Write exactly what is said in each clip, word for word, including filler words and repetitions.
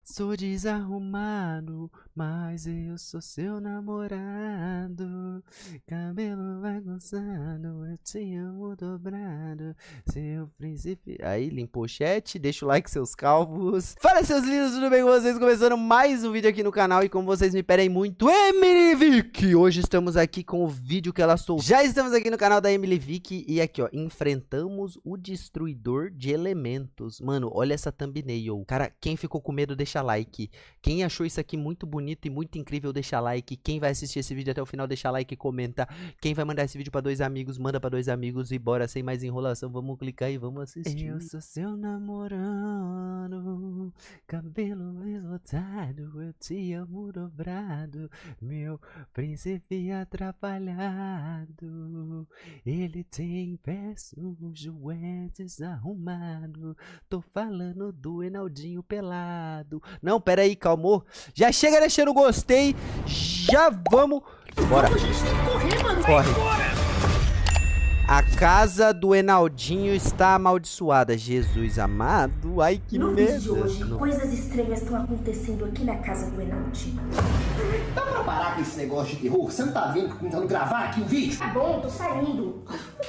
Sou desarrumado, mas eu sou seu namorado. Cabelo bagunçado, eu te amo dobrado. Seu príncipe... Aí, limpou o chat, deixa o like, seus calvos. Fala, seus lindos, tudo bem com vocês? Começando mais um vídeo aqui no canal. E como vocês me pedem muito, Emily Vick. Hoje estamos aqui com o vídeo que ela soltou. Já estamos aqui no canal da Emily Vick. E aqui, ó, enfrentamos o destruidor de elementos. Mano, olha essa thumbnail. Cara, quem ficou com medo, deixa like. Quem achou isso aqui muito bonito e muito incrível, deixa like. Quem vai assistir esse vídeo até o final, deixa like e comenta. Quem vai mandar esse vídeo pra dois amigos, manda pra dois amigos. E bora, sem mais enrolação, vamos clicar e vamos assistir. Eu sou seu namorado, cabelo esgotado, eu te amo dobrado, meu príncipe atrapalhado. Ele tem pé sujo, é desarrumado. Tô falando do Enaldinho pelado. Não, pera aí, calmou. Já chega deixando gostei. Já vamos. Bora. A gente tem que correr, mano. Corre. Vai embora. A casa do Enaldinho está amaldiçoada. Jesus amado. Ai, que no medo. vídeo de hoje, No... coisas estranhas estão acontecendo aqui na casa do Enaldinho. Dá pra parar com esse negócio de terror? Você não tá vendo que eu tô tentando gravar aqui o vídeo? Tá bom, tô saindo.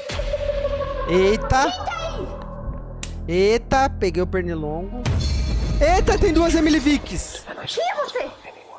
Eita. Eita, peguei o pernilongo. Eita, tem duas Emily Vicks. Quem é você?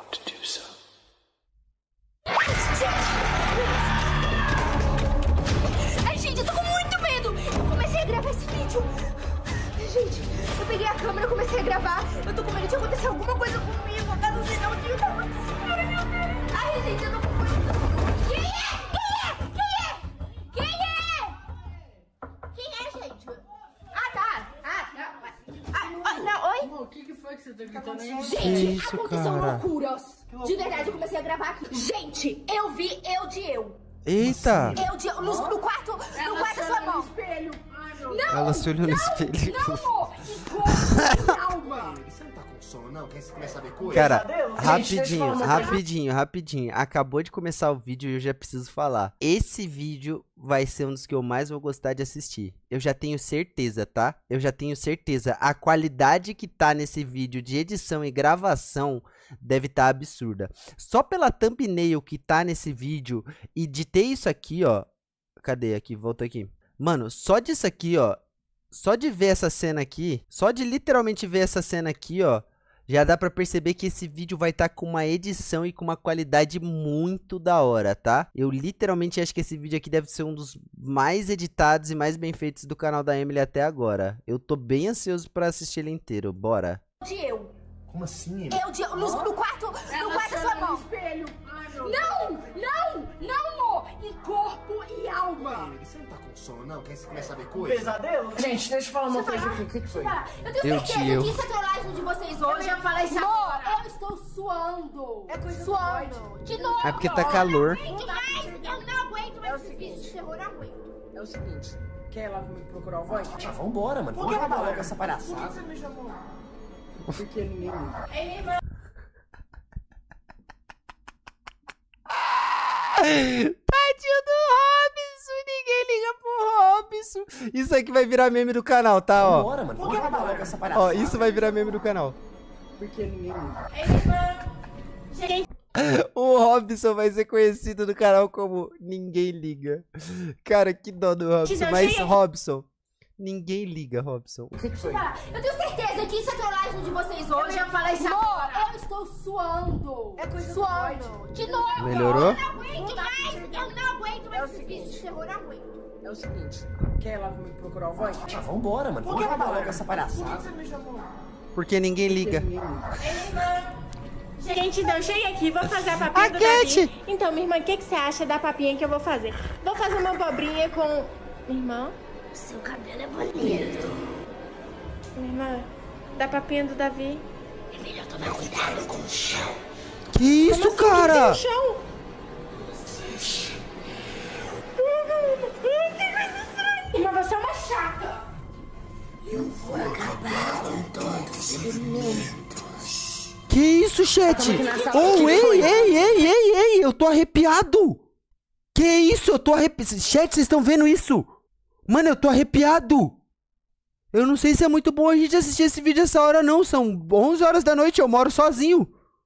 Ai, gente, eu tô com muito medo. Eu comecei a gravar esse vídeo. Gente, eu peguei a câmera e comecei a gravar. Eu tô com medo de acontecer alguma coisa comigo. A casa do Enaldinho tá muito escura, meu Deus. Ai, gente, eu tô com muito... Quem é? Quem é? Quem é? Quem é? Quem é, gente? Ah, tá. Ah, não. Ah, ah, não, oi? O que, que foi que você tá gritando aí? Gente, isso, aconteceu cara? loucuras. De verdade, eu comecei a gravar aqui. Gente, eu vi eu de eu. Eita. Eu de eu. No, no quarto, no quarto da sua mão. espelho. Ai, meu Não, Ela se olhou no espelho. não, amor. calma. Você não tá com sono, não? Quer você começar a ver coisa? Cara, Pesadelo? Gente, deixa eu rapidinho, falar uma coisa. rapidinho, rapidinho. Acabou de começar o vídeo e eu já preciso falar. Esse vídeo vai ser um dos que eu mais vou gostar de assistir. Eu já tenho certeza, tá? Eu já tenho certeza. A qualidade que tá nesse vídeo de edição e gravação deve estar absurda. Só pela thumbnail que tá nesse vídeo e de ter isso aqui, ó. Cadê aqui? Volta aqui. Mano, só disso aqui, ó. Só de ver essa cena aqui, só de literalmente ver essa cena aqui, ó, já dá pra perceber que esse vídeo vai estar com uma edição e com uma qualidade muito da hora, tá? Eu literalmente acho que esse vídeo aqui deve ser um dos mais editados e mais bem feitos do canal da Emily até agora. Eu tô bem ansioso pra assistir ele inteiro, bora. De eu. Como assim? Eu de eu. No, no quarto, no quarto da sua mão. espelho. Ai, meu Não, não, não, amor. Em corpo e alma. Deus. Você não tá com sono, não? Quer você começar a ver coisa? Pesadelo? Gente, deixa eu falar uma coisa aqui. O que, que foi? Tá, eu tenho Eu certeza te eu. que isso é trollagem de vocês hoje. Eu já falei isso Amor, agora. eu estou suando. É coisa Suando. De novo. É porque tá calor. Eu não aguento mais. Eu não aguento mais esse vídeo de terror. Eu não aguento. É o seguinte, quer ir lá comigo procurar o voz? Ah, vambora, mano. Vamos acabar logo essa palhaçada. Você me chamou? Porque ninguém liga. Tadinho do Robson, ninguém liga pro Robson. Isso aqui vai virar meme do canal, tá, ó. Vambora, mano. Vamos acabar logo essa palhaçada. Ó, isso vai virar meme do canal. Porque ninguém liga. O Robson vai ser conhecido no canal como Ninguém Liga. Cara, que dó do Robson. Mas, Robson, ninguém liga, Robson. O que, que foi? Eu tenho certeza que isso é trollagem de vocês hoje. Eu já falei isso Amor, agora. eu estou suando. É coisa suando. De novo. Melhorou? Eu não aguento mais. Eu não aguento mais esse vídeo de terror. Eu não aguento. É o seguinte, quer ir lá comigo procurar o voz? Ah, vambora, mano. Vamos acabar logo essa palhaçada. Você me chamou? Porque ninguém Porque liga. ninguém liga. Gente, então cheguei aqui, vou fazer a papinha A do Kate! Davi. Então, minha irmã, o que, que você acha da papinha que eu vou fazer? Vou fazer uma abobrinha com... Minha irmã? Seu cabelo é bonito. Minha irmã, da papinha do Davi. É melhor tomar cuidado com o chão. Que isso, Como assim? cara? No chão? Irmã, você é uma chata. Eu vou acabar com todos os elementos. Que isso, chat? na sala, Oh, que ei, foi? ei, ei, ei, ei, eu tô arrepiado. Que isso, eu tô arrepiado. Chat, vocês estão vendo isso? Mano, eu tô arrepiado. Eu não sei se é muito bom a gente assistir esse vídeo essa hora não. São onze horas da noite, eu moro sozinho.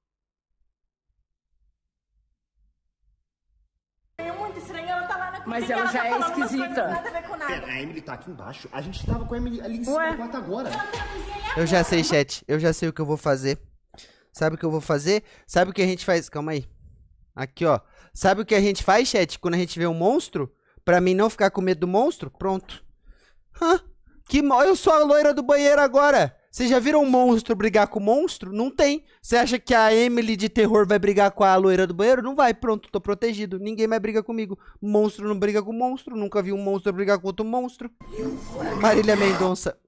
É muito estranho, ela tá lá na Mas ela já é esquisita. Pera, a Emily tá aqui embaixo. A gente tava com a Emily ali em cima do quarto agora. Eu já sei, chat. Eu já sei o que eu vou fazer. Sabe o que eu vou fazer? Sabe o que a gente faz? Calma aí. Aqui, ó. Sabe o que a gente faz, chat? Quando a gente vê um monstro? Pra mim não ficar com medo do monstro? Pronto. Hã? Que mo... Eu sou a loira do banheiro agora. Vocês já viram um monstro brigar com o monstro? Não tem. Você acha que a Emily de terror vai brigar com a loira do banheiro? Não vai. Pronto, tô protegido. Ninguém mais briga comigo. Monstro não briga com monstro. Nunca vi um monstro brigar com outro monstro. Marília Mendonça.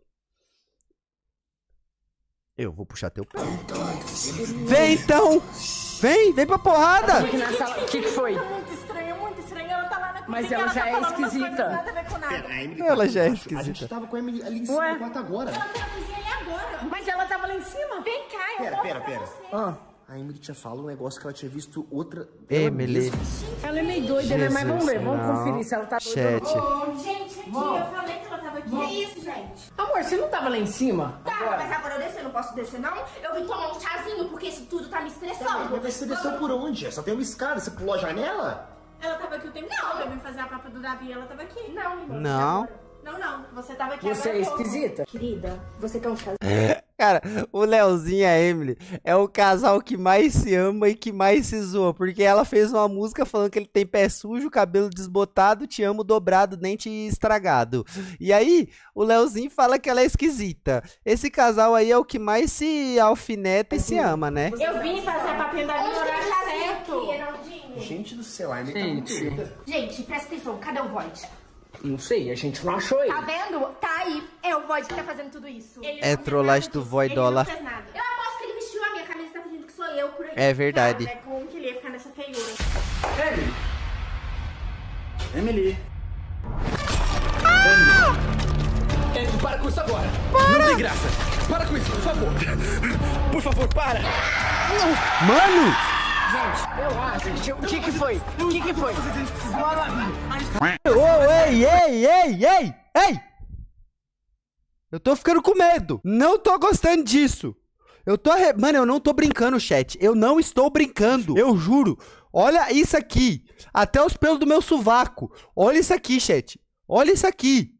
Eu vou puxar teu pé. Vem então! Vem, vem pra porrada! O que que foi? Tá muito estranho, muito estranho. Ela tá lá na Mas cozinha, ela já tá é falando umas esquisita. coisas nada a ver com nada. Pera, a Emily Ela tá já é aqui embaixo. A esquisita. gente tava com a Emily ali em cima Ué? do quarto agora. Ela tá na cozinha ali agora. Mas ela tava lá em cima. Vem cá, eu Pera, vou pera, pra pera. você. Ah, A Emily tinha falado um negócio que ela tinha visto outra... Emily. ela é meio doida, né? Mas vamos ver, vamos não. conferir se ela tá doida. Chat. Ô, gente, aqui, eu falei que ela tava aqui. Que isso, gente? Amor, você não tava lá em cima? Tá, mas agora eu descer, eu não posso descer, não? Eu vim tomar um chazinho, porque isso tudo tá me estressando. Mas você desceu por onde? Só tem uma escada, você pulou a janela? Ela tava aqui o tempo todo, eu vim fazer a papa do Davi, ela tava aqui. Não, não. Não. Não, não, você tava aqui Você agora é há pouco. esquisita. Querida, você quer um chazinho? Cara, o Leozinho e a Emily é o casal que mais se ama e que mais se zoa. Porque ela fez uma música falando que ele tem pé sujo, cabelo desbotado, te amo dobrado, dente estragado. E aí, o Leozinho fala que ela é esquisita. Esse casal aí é o que mais se alfineta e se ama, né? Eu vim fazer a papinha da minha hora certo. Gente do céu, a Emily tá muito Gente, doida. Gente, presta atenção, cadê o Void? não sei, a gente não achou ele. Tá vendo? Tá aí. É o Void que tá fazendo tudo isso. Ele É não fez trollagem nada do disso. Voidola. Ele não fez nada. Eu aposto que ele vestiu a minha camisa e tá fingindo que sou eu por aí. É verdade. Cara, como que ele ia ficar nessa feiura? Emily! Emily! Emily, para com isso agora! Não tem graça! Para com isso, por favor! Por favor, para! Mano! Eu acho, gente, o que que foi? O que que foi? Ô, ei, ei, ei, ei, ei! Eu tô ficando com medo. Não tô gostando disso. Eu tô... Arre... Mano, eu não tô brincando, chat. Eu não estou brincando. Eu juro. Olha isso aqui. Até os pelos do meu sovaco. Olha isso aqui, chat. Olha isso aqui.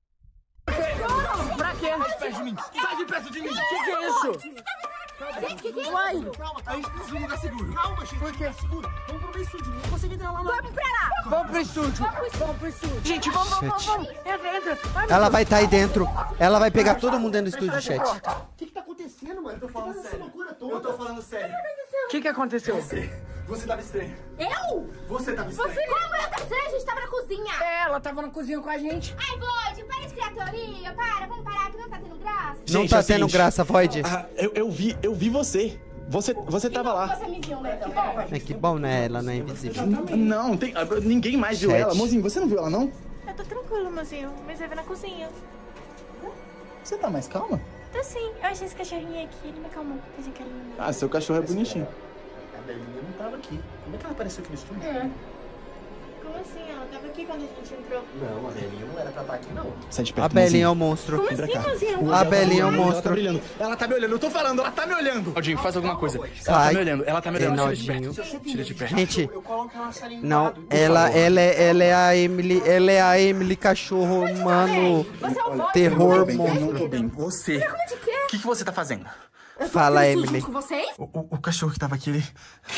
Pra quê? Sai de perto de mim! Sai de perto de mim! O que que é isso? Gente, que que é? Uai, Calma, a gente precisa de um lugar seguro! Calma, gente! Por quê? Seguro! Vamos pro meu estúdio! Não consigo entrar lá, não! Vamos pra lá. vamos pro estúdio. Vamos pro estúdio. Gente, vamos, vamos, vamos, vamos. Entra, entra. Ai, meu Ela Deus. vai estar aí dentro. Ela vai pegar todo mundo dentro do estúdio, chat. O que que tá acontecendo, mano? Eu tô falando essa sério. loucura toda. Eu tô falando sério! O que que aconteceu? Você tava estranho! Eu? Você tava estranho! Você como eu tô estranha? A gente tava na cozinha. É, ela tava na cozinha com a gente. Ai, Void, para de criar teoria. Para, vamos parar que não tá tendo graça. Não Gente, tá é o tendo seguinte. graça, Void. Ah, eu, eu vi, eu vi você! Você, você tava lá! Você me viu, né? Que bom. É que bom, né? Ela não é invisível. Não, tem, ah, ninguém mais viu Chat. ela. Mozinho, você não viu ela, não? Eu tô tranquilo, mozinho, mas eu vi na cozinha. Você tá mais calma? Tô sim, eu achei esse cachorrinho aqui, ele me acalmou. Fez um carinho. Ah, seu cachorro é bonitinho. A Belinha não tava aqui. Como é que ela apareceu aqui no estúdio? Como assim? Ela tava aqui quando a gente entrou. Não, a Belinha não era pra estar aqui, não. Sai de perto, A Belinha é o mozinho. monstro. Como Vem pra assim, cá. mozinho? A Belinha é o Ela tá monstro. me olhando. Ela tá me olhando. Eu tô falando, ela tá me olhando. Aldinho, faz alguma coisa. Ela Sai. tá me olhando. Ela tá me olhando. Tira de Reinaldinho. perto. Tira de perto. Gente, Eu coloco ela ali do não, lado. ela, ela, é, ela é a Emily, ela é a Emily cachorro humano, Você é o Void. terror Eu não monstro. tô bem. Você. O que, que você tá fazendo? Fala, Eu tô Emily. com vocês? O, o- o cachorro que tava aqui, ele...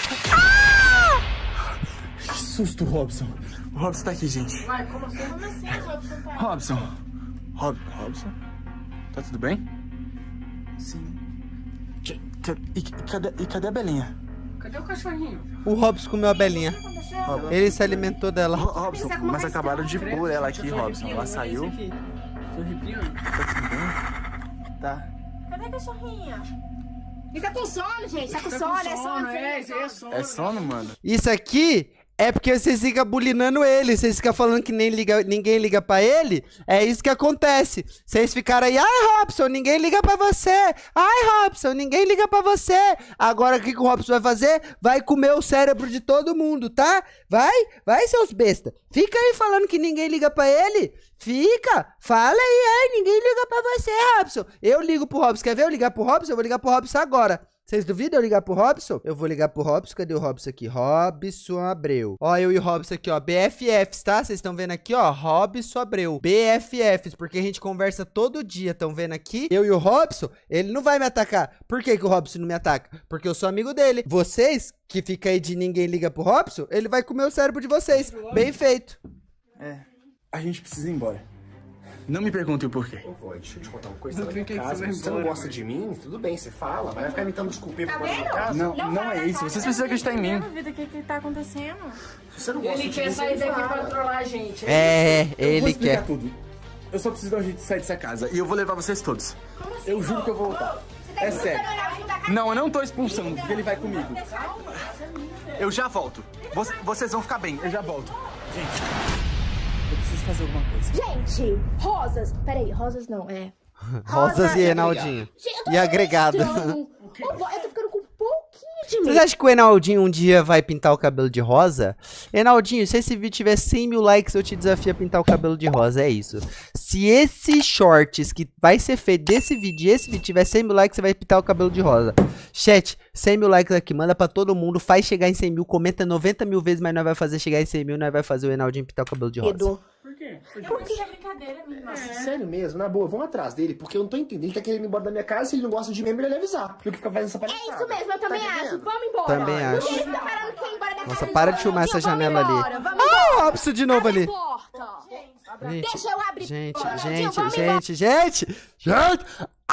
Que susto, Robson. O Robson tá aqui, gente. Uai, como assim? Como assim, Robson? Tá? Robson. Rob, Robson? Tá tudo bem? Sim. Que- que- e, e cadê, e cadê a Belinha? Cadê o cachorrinho? O Robson comeu a Belinha. Ele se alimentou dela. Ro- Robson, mas acabaram de pôr ela aqui, Robson. Ela saiu. Tô arrepiando. Tá tudo bem? Tá. Cadê a cachorrinha? E tá com sono, gente. Tá com Tá sono, com é sono. é, é sono. É sono, mano? Isso aqui É porque vocês ficam bulinando ele, vocês ficam falando que nem liga, ninguém liga pra ele. É isso que acontece. Vocês ficaram aí, ai, Robson, ninguém liga pra você. Ai, Robson, ninguém liga pra você. Agora o que, que o Robson vai fazer? Vai comer o cérebro de todo mundo, tá? Vai, vai, seus besta. Fica aí falando que ninguém liga pra ele. Fica, fala aí, ai, ninguém liga pra você, Robson. Eu ligo pro Robson, quer ver eu ligar pro Robson? Eu vou ligar pro Robson agora. Vocês duvidam eu ligar pro Robson? Eu vou ligar pro Robson. Cadê o Robson aqui? Robson Abreu. Ó, eu e o Robson aqui, ó. B F Fs, tá? Vocês estão vendo aqui, ó. Robson Abreu. B F Fs, porque a gente conversa todo dia. Estão vendo aqui? Eu e o Robson, ele não vai me atacar. Por que que o Robson não me ataca? Porque eu sou amigo dele. Vocês, que ficam aí de ninguém liga pro Robson, ele vai comer o cérebro de vocês. Bem feito. É, a gente precisa ir embora. Não me pergunte o porquê. Ô, vô, deixa eu te contar uma coisa. Você, tá casa, você não gosta de mim? Tudo bem, você fala. Vai ficar imitando desculpa pra minha casa? Não, não é isso. Vocês precisam acreditar em mim. Vida, o que que tá acontecendo? Você não gosta Ele de quer mim, sair você daqui fala. pra trollar a gente. É, Eu vou ele explicar quer. tudo. Eu só preciso dar um jeito de sair dessa casa. E eu vou levar vocês todos. Assim, Eu juro que eu vou voltar. É sério. Não, eu não tô expulsando, porque ele vai comigo. Eu já volto. Voc- Vocês vão ficar bem, eu já volto. Gente, eu preciso fazer alguma coisa. Gente, rosas. Peraí, rosas não, é... Rosas e Enaldinho. Gente, eu tô E agregado. estranho. Ô, vó, eu tô ficando com um pouquinho de Vocês medo. acham que o Enaldinho um dia vai pintar o cabelo de rosa? Enaldinho, se esse vídeo tiver cem mil likes, eu te desafio a pintar o cabelo de rosa. É isso. Se esse shorts que vai ser feito desse vídeo e esse vídeo tiver cem mil likes, você vai pintar o cabelo de rosa. Chat, cem mil likes aqui. Manda pra todo mundo. Faz chegar em cem mil. Comenta noventa mil vezes, mas nós vai fazer chegar em cem mil. Nós vai fazer o Enaldinho pintar o cabelo de rosa. Medo. Por quê? Porque é brincadeira, minha irmã. Sério mesmo, na boa, vamos atrás dele, porque eu não tô entendendo. Ele tá querendo ir embora da minha casa, se ele não gosta de mim, é melhor ele avisar. Do que ficar fazendo essa É palhaçada. isso mesmo, eu também Tá acho. entendendo? Vamos embora. Também Por acho. que você tá falando que é embora da Nossa, casa para de de filmar essa Vamos janela ali. embora, vamos Ah, embora. Robson de novo Abre ali. a porta. Gente, Deixa eu abrir. gente, Tadinho, gente, vamos embora. gente, gente, gente.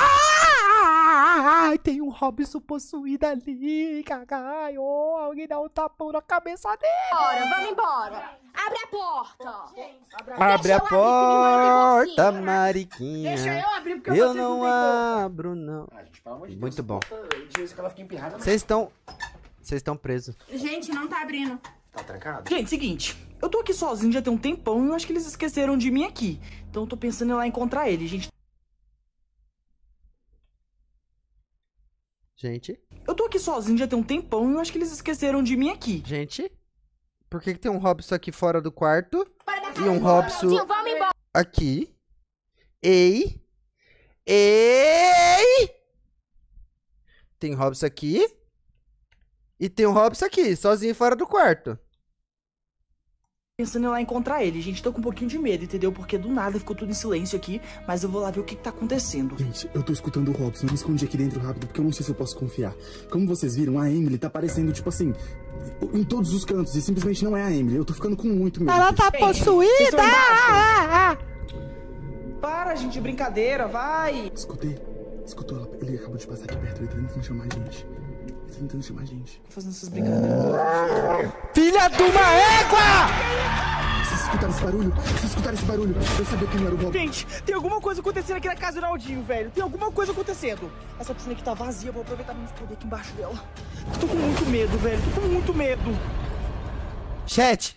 Ai, tem um Robson possuído ali, cagaio. Alguém dá um tapão na cabeça dele. Bora, vamos embora. Abre a porta. Abre Deixa a eu abrir, que minha mãe porta, divorcia. Mariquinha. Deixa eu abrir, porque Eu vocês não não têm boca. abro, não. Ah, gente, pelo amor de Deus, Muito bom. bota de vez que ela fica empirrada, mas Vocês estão... Vocês estão presos. Gente, não tá abrindo. tá trancado? Gente, seguinte, eu tô aqui sozinho já tem um tempão e eu acho que eles esqueceram de mim aqui. Então eu tô pensando em ir lá encontrar eles, gente. Gente, Eu tô aqui sozinho já tem um tempão e eu acho que eles esqueceram de mim aqui. gente. Por que que tem um Robson aqui fora do quarto? Bora da E casa um de Robson Tadinho, vamos embora. aqui. Ei. Ei. Tem Robson aqui. E tem um Robson aqui, sozinho fora do quarto. Pensando em ir lá encontrar eles, gente. Tô com um pouquinho de medo, entendeu? Porque do nada ficou tudo em silêncio aqui. Mas eu vou lá ver o que, que tá acontecendo. Gente, eu tô escutando o Robson. Eu me escondi aqui dentro rápido, porque eu não sei se eu posso confiar. Como vocês viram, a Emily tá aparecendo, tipo assim, em todos os cantos. E simplesmente não é a Emily. Eu tô ficando com muito medo. Ela tá Gente, vocês possuída. estão embaixo. Ah, Para, gente, brincadeira, vai! Escutei. Escutou ela. Ele acabou de passar aqui perto. Ele tá tentando chamar a gente. Ele tá tentando chamar a gente. Tô fazendo essas brincadeiras. ah. Filha de uma égua! Vocês escutaram esse barulho? Vocês escutaram esse barulho? Eu sabia que não era o Robson. Gente, tem alguma coisa acontecendo aqui na casa do Naldinho, velho. Tem alguma coisa acontecendo. Essa piscina aqui tá vazia, eu vou aproveitar pra me esconder aqui embaixo dela. Tô com muito medo, velho. Tô com muito medo. Chat.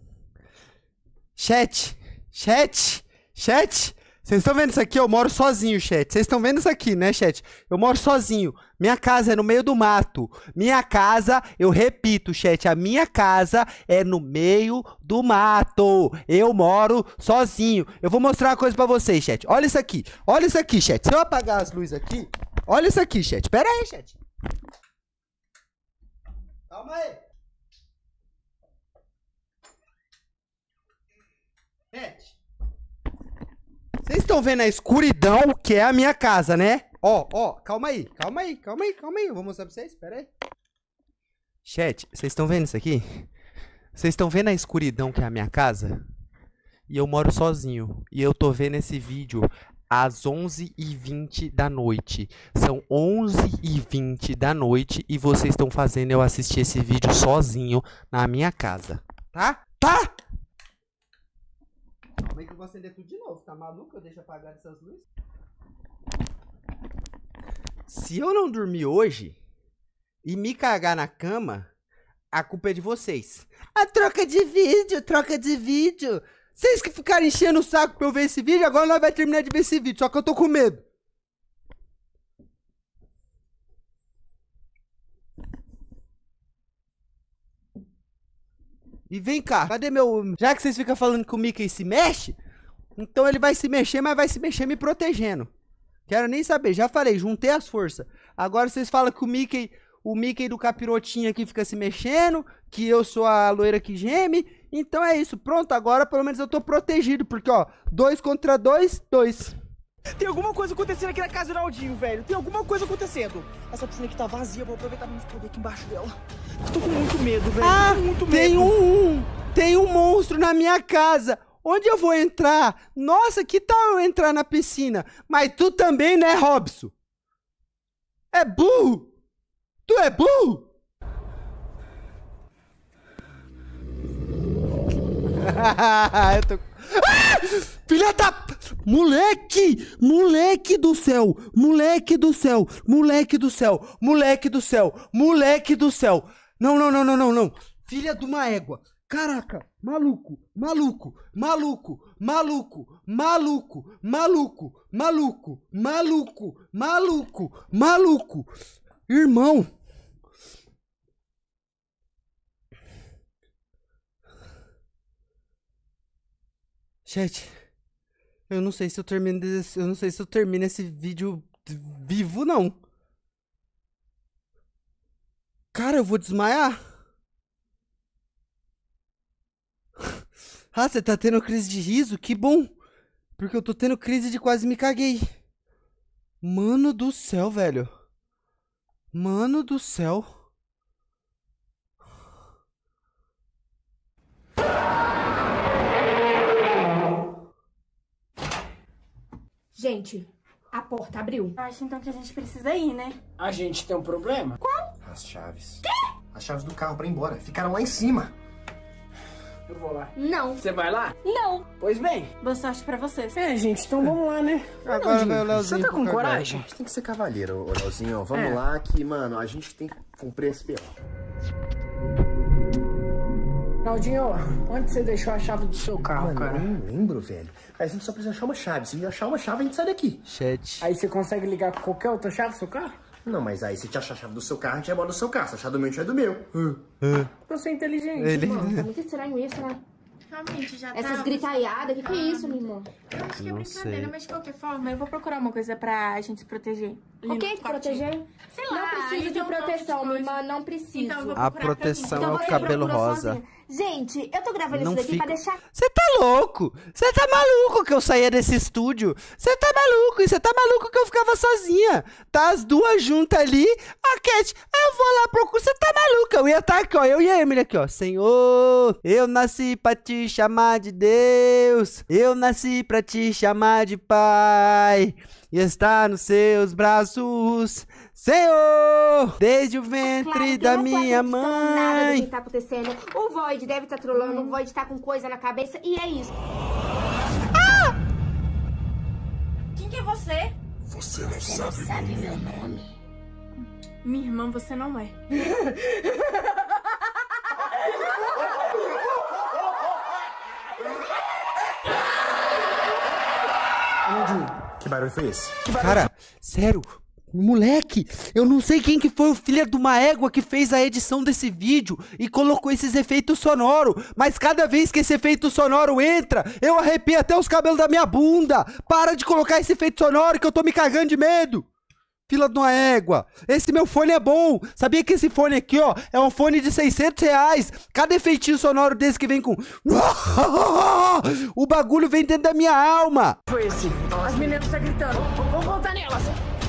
Chat. Chat. Chat. Vocês estão vendo isso aqui? Eu moro sozinho, chat. Vocês estão vendo isso aqui, né, chat? Eu moro sozinho. Minha casa é no meio do mato. Minha casa, eu repito, chat, a minha casa é no meio do mato. Eu moro sozinho. Eu vou mostrar uma coisa pra vocês, chat. Olha isso aqui. Olha isso aqui, chat. Se eu apagar as luzes aqui, olha isso aqui, chat. Pera aí, chat. Calma aí. Chat. Vocês estão vendo a escuridão que é a minha casa, né? Ó, ó, calma aí, calma aí, calma aí, calma aí. Eu vou mostrar pra vocês, pera aí. Chat, vocês estão vendo isso aqui? Vocês estão vendo a escuridão que é a minha casa? E eu moro sozinho. E eu tô vendo esse vídeo às onze e vinte da noite. São onze e vinte da noite e vocês estão fazendo eu assistir esse vídeo sozinho na minha casa. Tá? Tá? Como é que eu vou acender tudo de novo? Tá maluco? Eu deixo apagar essas luzes? Se eu não dormir hoje e me cagar na cama, A culpa é de vocês. A troca de vídeo, troca de vídeo. Vocês que ficaram enchendo o saco pra eu ver esse vídeo, agora nós vamos terminar de ver esse vídeo. Só que eu tô com medo. E vem cá, cadê meu... Já que vocês ficam falando que o Mickey se mexe, então ele vai se mexer, mas vai se mexer me protegendo. Quero nem saber, já falei, juntei as forças. Agora vocês falam que o Mickey... O Mickey do capirotinho aqui fica se mexendo, que eu sou a loira que geme. Então é isso, pronto, agora pelo menos eu tô protegido, porque ó, dois contra dois, dois. Tem alguma coisa acontecendo aqui na casa do Naldinho, velho. Tem alguma coisa acontecendo. Essa piscina aqui tá vazia, vou aproveitar pra me esconder aqui embaixo dela. Eu tô com muito medo, velho. Ah, tô com muito medo. tem um, tem um monstro na minha casa. Onde eu vou entrar? Nossa, que tal eu entrar na piscina? Mas tu também, né, Robson? É burro! Tu é burro? eu tô... ah! Filha da... Moleque! Moleque do céu! Moleque do céu! Moleque do céu! Moleque do céu! Moleque do céu! Não, não, não, não, não, não! Filha de uma égua! Caraca! Maluco! Maluco! Maluco! Maluco! Maluco! Maluco! Maluco! Maluco! Maluco! Maluco! Irmão! Chat, eu não sei se eu termino desse, eu não sei se eu termino esse vídeo vivo, não. Cara, eu vou desmaiar. Ah, você tá tendo crise de riso? Que bom. Porque eu tô tendo crise de quase me caguei. Mano do céu, velho. Mano do céu. Gente, a porta abriu. Eu acho então que a gente precisa ir, né? A gente tem um problema? Qual? As chaves. Quê? As chaves do carro pra ir embora. Ficaram lá em cima. Eu vou lá. Não. Você vai lá? Não. Pois bem. Boa sorte pra vocês. É, gente, então vamos lá, né? Agora vai o Leozinho. Você tá com pro coragem? cagado. A gente tem que ser cavalheiro, ô Leozinho. Vamos É. lá que, mano, a gente tem que cumprir esse P O. Claudinho, onde você deixou a chave do seu carro, Mano, cara? eu não lembro, velho. A gente só precisa achar uma chave. Se achar uma chave, a gente sai daqui. Chat. Aí você consegue ligar com qualquer outra chave do seu carro? Não, mas aí se te achar a chave do seu carro, a gente vai embora do seu carro. Se achar do meu, a gente vai do meu. Você é inteligente. Ele... Mano, tá muito estranho isso, né? Realmente, já Essas tá... gritaiadas, que que é isso, minha irmã? Eu acho que é Não brincadeira, sei. mas de qualquer forma, eu vou procurar uma coisa pra gente se proteger. O que? Te proteger? Sei lá. Não preciso de então, proteção, minha coisa. irmã, não preciso. Então, eu vou A procurar pra proteção mim. é o você cabelo procura rosa. sozinha. Gente, eu tô gravando Não isso daqui fica- pra deixar... Você tá louco? Você tá maluco que eu saía desse estúdio? Você tá maluco? E você tá maluco que eu ficava sozinha? Tá as duas juntas ali. A Cat, eu vou lá procurar. Você tá maluca? Eu ia estar aqui, ó. Eu e a Emily aqui, ó. Senhor, eu nasci pra te chamar de Deus. Eu nasci pra te chamar de Pai. E estar nos seus braços, Senhor, desde o ventre Claro que da eu não tô minha acreditando nada do que mãe. tá acontecendo. O Void deve estar trolando, o Void tá com coisa na cabeça e é isso. Quem que é você? Você não sabe meu nome. Minha irmã, você não é. Que barulho foi esse? Cara, sério, moleque, eu não sei quem que foi o filho de uma égua que fez a edição desse vídeo e colocou esses efeitos sonoros, mas cada vez que esse efeito sonoro entra, eu arrepio até os cabelos da minha bunda. Para de colocar esse efeito sonoro que eu tô me cagando de medo. Filha de uma égua, esse meu fone é bom. Sabia que esse fone aqui, ó, é um fone de seiscentos reais. Cada efeitinho sonoro desse que vem com... O bagulho vem dentro da minha alma. Foi esse? As meninas estão gritando. Vamos voltar nelas.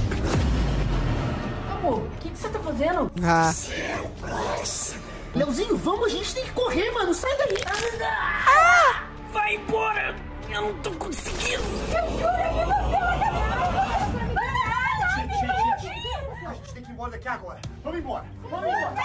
Amor, o que, que você tá fazendo? Ah, Leozinho, vamos, a gente tem que correr, mano. Sai daí. Ah! Vai embora. Eu não tô conseguindo. A gente tem que ir embora daqui agora. Vamos embora. Vamos embora.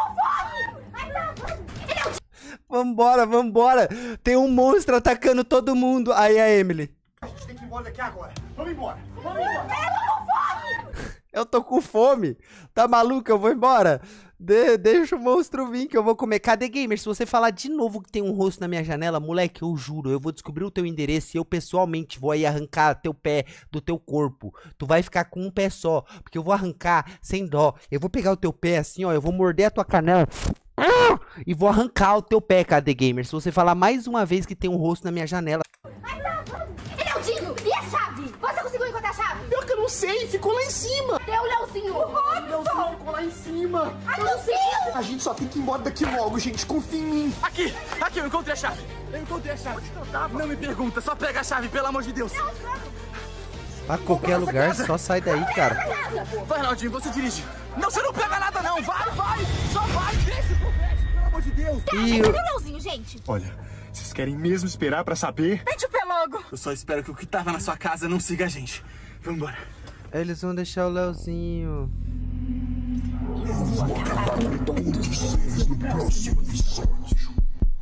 vambora, vambora. Tem um monstro atacando todo mundo. Aí a Emily. A gente tem que ir embora daqui agora. Vamos embora. Vamos embora. Eu tô com fome. Tá maluco? Eu vou embora. De deixa o monstro vir que eu vou comer. Cadê gamer? Se você falar de novo que tem um rosto na minha janela, moleque, eu juro, eu vou descobrir o teu endereço e eu pessoalmente vou aí arrancar teu pé do teu corpo. Tu vai ficar com um pé só, porque eu vou arrancar sem dó. Eu vou pegar o teu pé assim, ó, eu vou morder a tua canela e vou arrancar o teu pé, cadê gamer? Se você falar mais uma vez que tem um rosto na minha janela. Ele é o Dinho! E a chave? Você conseguiu encontrar a chave? Pior que eu não sei, ficou lá em cima. Deu o Leozinho! O Leozinho ficou lá em cima. Ai, meu Deus! A gente só tem que ir embora daqui logo, gente. Confia em mim. Aqui, aqui, eu encontrei a chave. Eu encontrei a chave. Não me pergunta, só pega a chave, pelo amor de Deus. A qualquer lugar, só sai daí, cara. Vai, Ronaldinho, você dirige. Não, você não pega nada, não. Vai, vai. Só vai. Desce, converse, pelo amor de Deus. E Cadê o Leozinho, gente? Olha, vocês querem mesmo esperar pra saber? Mete o pé logo. Eu só espero que o que tava na sua casa não siga a gente. Vambora. eles vão deixar o Leozinho. Eu vou acabar com todos vocês no próximo episódio.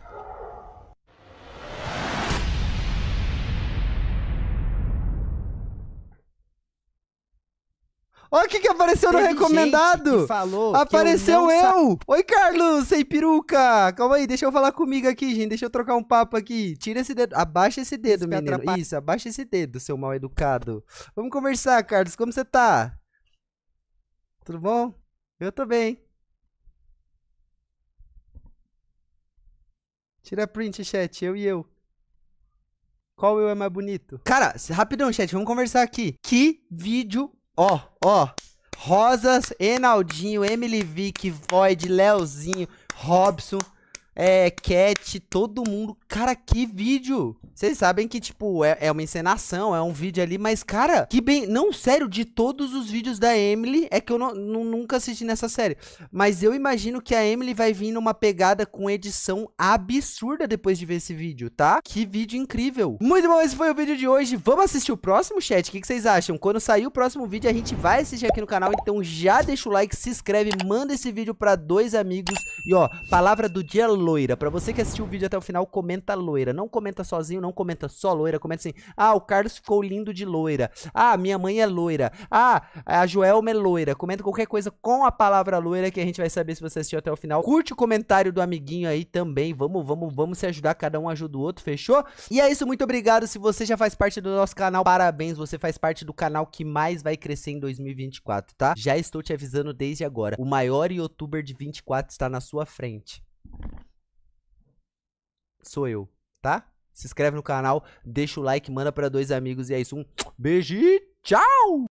Olha o que que apareceu no Teve recomendado. gente que falou Apareceu que eu, não eu. Oi, Carlos, sem peruca. Calma aí, deixa eu falar comigo aqui, gente. Deixa eu trocar um papo aqui. Tira esse dedo, abaixa esse dedo, menino. Isso, abaixa esse dedo, seu mal educado. Vamos conversar, Carlos. Como você tá? Tudo bom? Eu tô bem. Tira print, chat, eu e eu. Qual eu é mais bonito? Cara, rapidão, chat, vamos conversar aqui. Que vídeo... Ó, ó, Rosas, Enaldinho, Emily Vick, Void, Leozinho, Robson, é, Cat, todo mundo. Cara, que vídeo! Vocês sabem que, tipo, é, é uma encenação, é um vídeo ali, mas, cara, que bem... Não, sério, de todos os vídeos da Emily, é que eu não, não, nunca assisti nessa série. Mas eu imagino que a Emily vai vir numa pegada com edição absurda depois de ver esse vídeo, tá? Que vídeo incrível! Muito bom, esse foi o vídeo de hoje. Vamos assistir o próximo, chat? O que, que vocês acham? Quando sair o próximo vídeo, a gente vai assistir aqui no canal, então já deixa o like, se inscreve, manda esse vídeo pra dois amigos. E, ó, palavra do dia, loira. Pra você que assistiu o vídeo até o final, comenta loira. Não comenta sozinho, não comenta só loira, comenta assim: ah, o Carlos ficou lindo de loira. Ah, minha mãe é loira. Ah, a Joelma é loira. Comenta qualquer coisa com a palavra loira que a gente vai saber se você assistiu até o final. Curte o comentário do amiguinho aí também. Vamos, vamos, vamos se ajudar, cada um ajuda o outro, fechou? E é isso, muito obrigado. Se você já faz parte do nosso canal, parabéns, você faz parte do canal que mais vai crescer em dois mil e vinte e quatro, tá? Já estou te avisando desde agora. O maior youtuber de vinte e quatro está na sua frente. Sou eu, tá? Se inscreve no canal, deixa o like, manda pra dois amigos e é isso. Um beijo e tchau!